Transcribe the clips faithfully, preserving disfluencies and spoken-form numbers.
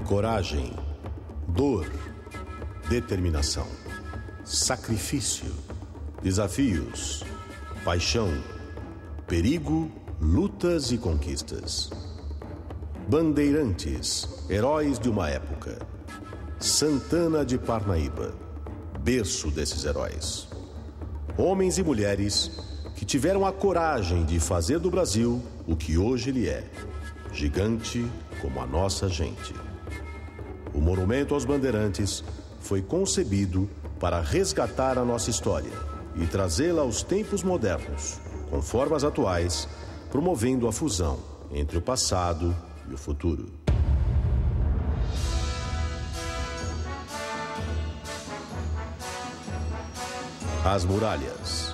Coragem, dor, determinação, sacrifício, desafios, paixão, perigo, lutas e conquistas. Bandeirantes, heróis de uma época. Santana de Parnaíba, berço desses heróis. Homens e mulheres que tiveram a coragem de fazer do Brasil o que hoje ele é, gigante como a nossa gente. O Monumento aos Bandeirantes foi concebido para resgatar a nossa história e trazê-la aos tempos modernos, com formas atuais, promovendo a fusão entre o passado e o futuro. As muralhas.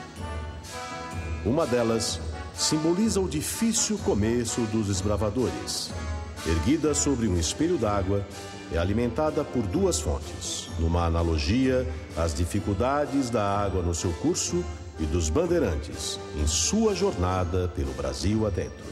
Uma delas simboliza o difícil começo dos desbravadores. Erguida sobre um espelho d'água, é alimentada por duas fontes, numa analogia às dificuldades da água no seu curso e dos bandeirantes em sua jornada pelo Brasil adentro.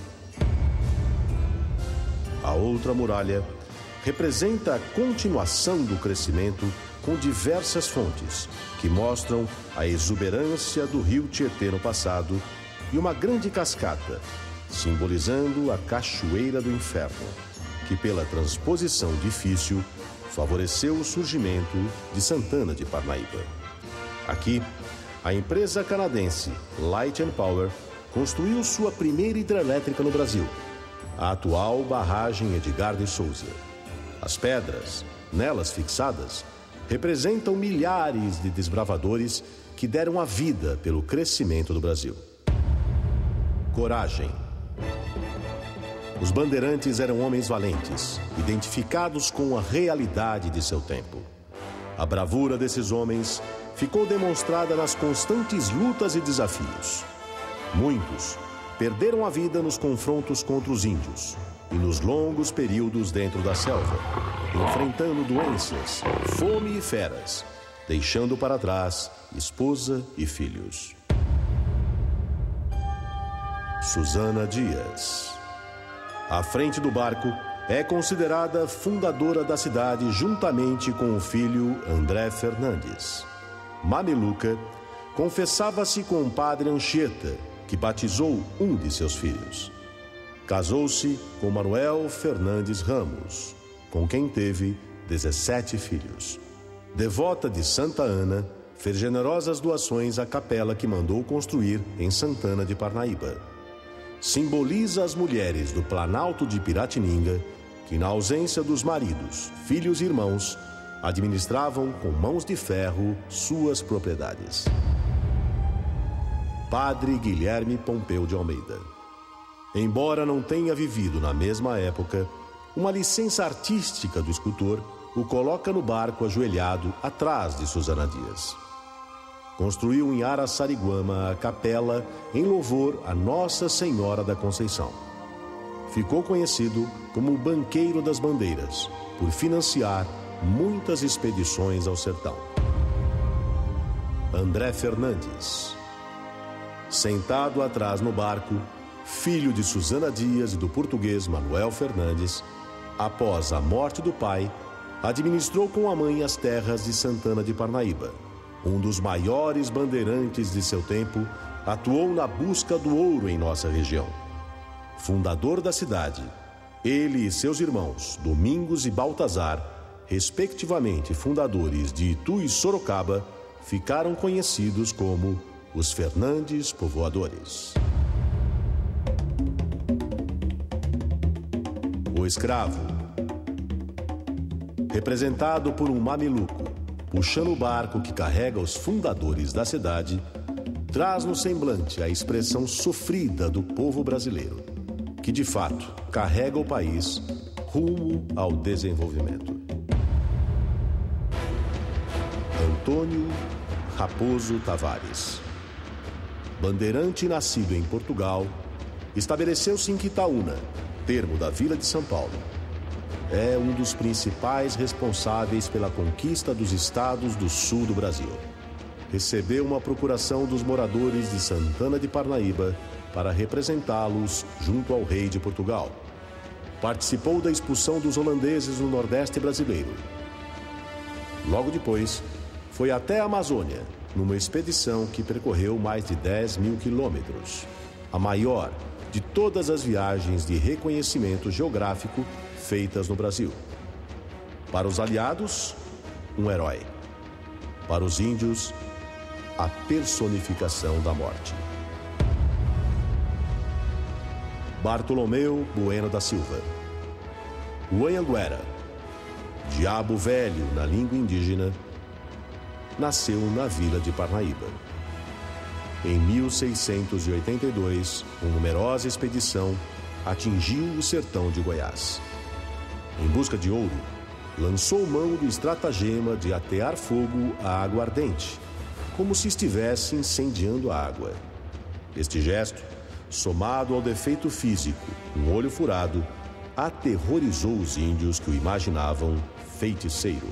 A outra muralha representa a continuação do crescimento com diversas fontes que mostram a exuberância do rio Tietê no passado e uma grande cascata, simbolizando a Cachoeira do Inferno, que pela transposição difícil favoreceu o surgimento de Santana de Parnaíba. Aqui, a empresa canadense Light and Power construiu sua primeira hidrelétrica no Brasil, a atual barragem Edgar de Souza. As pedras, nelas fixadas, representam milhares de desbravadores que deram a vida pelo crescimento do Brasil. Coragem. Os bandeirantes eram homens valentes, identificados com a realidade de seu tempo. A bravura desses homens ficou demonstrada nas constantes lutas e desafios. Muitos perderam a vida nos confrontos contra os índios e nos longos períodos dentro da selva, enfrentando doenças, fome e feras, deixando para trás esposa e filhos. Susana Dias. À frente do barco, é considerada fundadora da cidade juntamente com o filho André Fernandes. Mameluca confessava-se com o padre Anchieta, que batizou um de seus filhos. Casou-se com Manuel Fernandes Ramos, com quem teve dezessete filhos. Devota de Santa Ana, fez generosas doações à capela que mandou construir em Santana de Parnaíba. Simboliza as mulheres do Planalto de Piratininga, que na ausência dos maridos, filhos e irmãos, administravam com mãos de ferro suas propriedades. Padre Guilherme Pompeu de Almeida. Embora não tenha vivido na mesma época, uma licença artística do escultor o coloca no barco ajoelhado atrás de Susana Dias. Construiu em Araçariguama a capela em louvor a Nossa Senhora da Conceição. Ficou conhecido como o Banqueiro das Bandeiras, por financiar muitas expedições ao sertão. André Fernandes. Sentado atrás no barco, filho de Susana Dias e do português Manuel Fernandes, após a morte do pai, administrou com a mãe as terras de Santana de Parnaíba. Um dos maiores bandeirantes de seu tempo, atuou na busca do ouro em nossa região. Fundador da cidade, ele e seus irmãos, Domingos e Baltazar, respectivamente fundadores de Itu e Sorocaba, ficaram conhecidos como os Fernandes Povoadores. O escravo. Representado por um mameluco, puxando o barco que carrega os fundadores da cidade, traz no semblante a expressão sofrida do povo brasileiro, que de fato carrega o país rumo ao desenvolvimento. Antônio Raposo Tavares. Bandeirante nascido em Portugal, estabeleceu-se em Quitaúna, termo da Vila de São Paulo. É um dos principais responsáveis pela conquista dos estados do sul do Brasil. Recebeu uma procuração dos moradores de Santana de Parnaíba para representá-los junto ao rei de Portugal. participou da expulsão dos holandeses no Nordeste brasileiro. Logo depois, foi até a Amazônia, numa expedição que percorreu mais de dez mil quilômetros, a maior de todas as viagens de reconhecimento geográfico feitas no Brasil. Para os aliados, um herói. Para os índios, a personificação da morte. Bartolomeu Bueno da Silva. O Anhanguera, Diabo Velho na língua indígena, nasceu na vila de Parnaíba. Em mil seiscentos e oitenta e dois, uma numerosa expedição atingiu o sertão de Goiás. Em busca de ouro, lançou mão do estratagema de atear fogo à água ardente, como se estivesse incendiando a água. Este gesto, somado ao defeito físico, um olho furado, aterrorizou os índios que o imaginavam feiticeiro.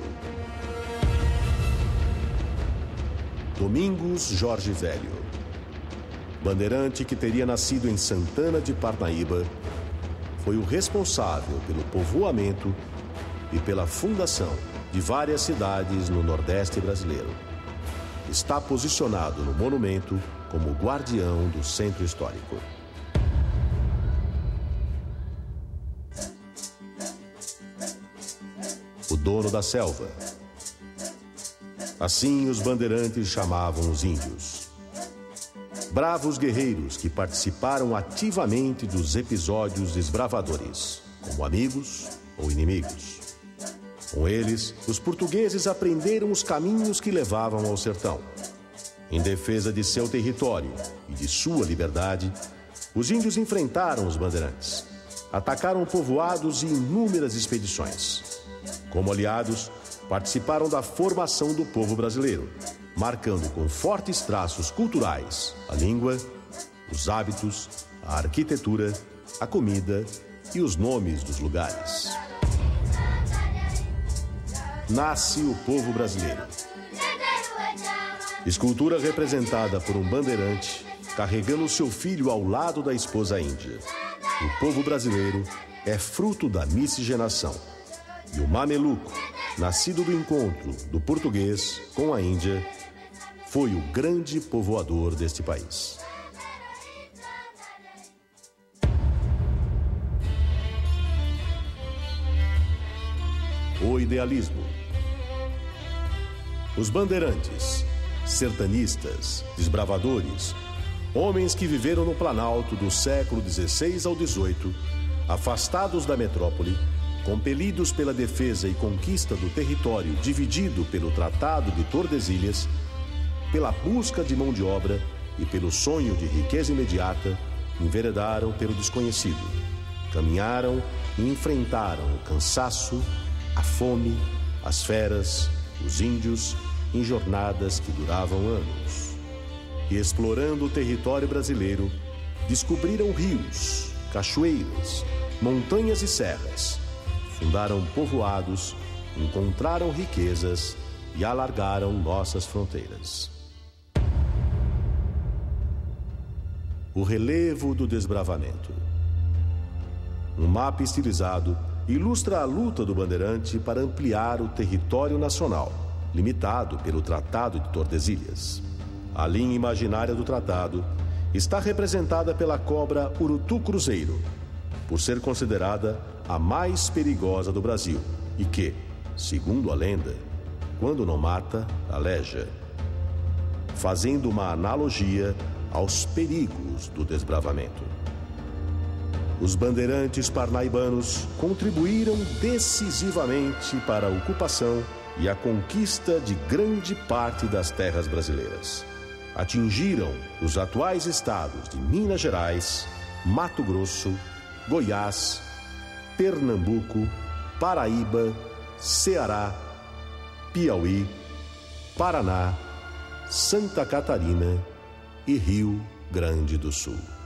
Domingos Jorge Velho. Bandeirante que teria nascido em Santana de Parnaíba, foi o responsável pelo povoamento e pela fundação de várias cidades no Nordeste brasileiro. Está posicionado no monumento como guardião do centro histórico. O dono da selva. Assim os bandeirantes chamavam os índios. Bravos guerreiros que participaram ativamente dos episódios desbravadores, como amigos ou inimigos. Com eles, os portugueses aprenderam os caminhos que levavam ao sertão. Em defesa de seu território e de sua liberdade, os índios enfrentaram os bandeirantes. Atacaram povoados em inúmeras expedições. Como aliados, participaram da formação do povo brasileiro, marcando com fortes traços culturais a língua, os hábitos, a arquitetura, a comida e os nomes dos lugares. Nasce o povo brasileiro. Escultura representada por um bandeirante carregando seu filho ao lado da esposa índia. O povo brasileiro é fruto da miscigenação. E o mameluco, nascido do encontro do português com a Índia, foi o grande povoador deste país. O idealismo. Os bandeirantes, sertanistas, desbravadores, homens que viveram no Planalto do século dezesseis ao dezoito, afastados da metrópole, compelidos pela defesa e conquista do território dividido pelo Tratado de Tordesilhas, pela busca de mão de obra e pelo sonho de riqueza imediata, enveredaram pelo desconhecido, caminharam e enfrentaram o cansaço, a fome, as feras, os índios, em jornadas que duravam anos. E explorando o território brasileiro, descobriram rios, cachoeiras, montanhas e serras, fundaram povoados, encontraram riquezas e alargaram nossas fronteiras. O relevo do desbravamento. Um mapa estilizado ilustra a luta do bandeirante para ampliar o território nacional, limitado pelo Tratado de Tordesilhas. A linha imaginária do tratado está representada pela cobra urutu-cruzeiro, por ser considerada a mais perigosa do Brasil e que, segundo a lenda, quando não mata, aleja, fazendo uma analogia aos perigos do desbravamento. Os bandeirantes parnaibanos contribuíram decisivamente para a ocupação e a conquista de grande parte das terras brasileiras. Atingiram os atuais estados de Minas Gerais, Mato Grosso, Goiás, Pernambuco, Paraíba, Ceará, Piauí, Paraná, Santa Catarina e Rio Grande do Sul.